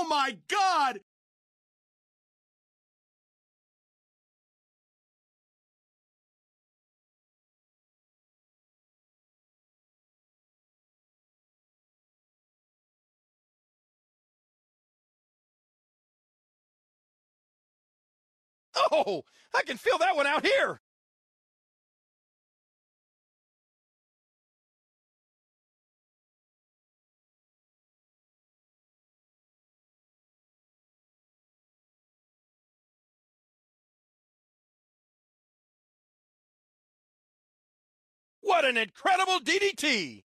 Oh my God! Oh, I can feel that one out here. What an incredible DDT!